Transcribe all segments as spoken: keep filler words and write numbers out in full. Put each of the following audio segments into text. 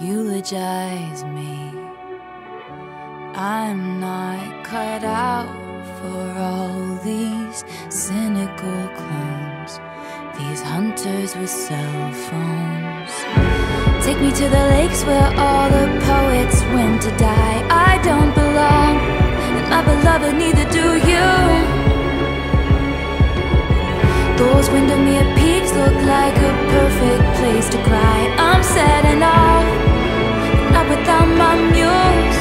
eulogize me. I'm not cut out for all these cynical clones, these hunters with cell phones. Take me to the lakes where all the poets went to die. I don't belong, and my beloved, neither do you. Those Windermere peaks look like a perfect place to cry. I'm setting off, not without my muse.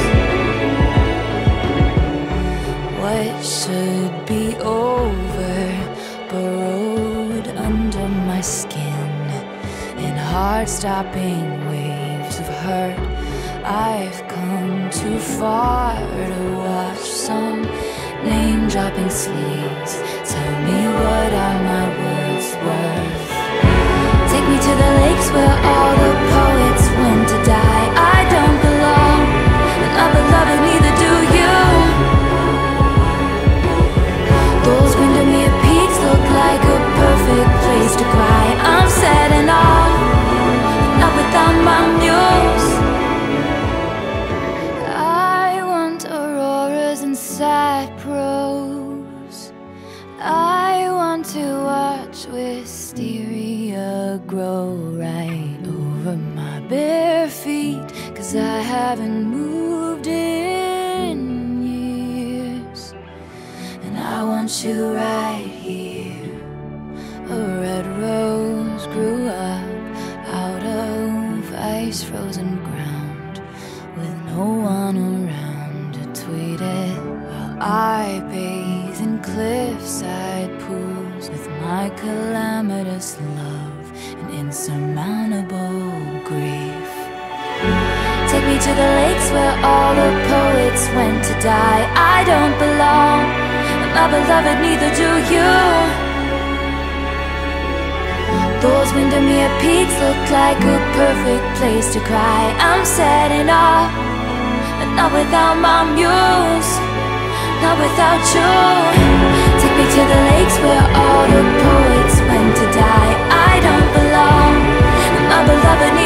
What should be over burrowed under my skin in heart-stopping waves of hurt. I've come too far to watch some name-dropping sleeves tell me what are my words worth. Take me to the lakes where all the poets went to die. I don't belong, and my beloved, neither do you. Those Windermere peaks look like a perfect place to cry. I'm setting off, not without my muse. I want auroras and sad prose. I want to watch wisteria grow right over my bare feet, 'cause I haven't moved in years. And I want you right here. A red rose grew up out of ice-frozen ground, with no one around to tweet it, while I bathe in cliffside pools with my calamitous love and insurmountable grief. Take me to the lakes where all the poets went to die. I don't belong, and my beloved, neither do you. Those Windermere peaks look like a perfect place to cry. I'm setting off, but not without my muse, not without you. Take me to the lakes where all the poets went to die. I don't belong, and my beloved,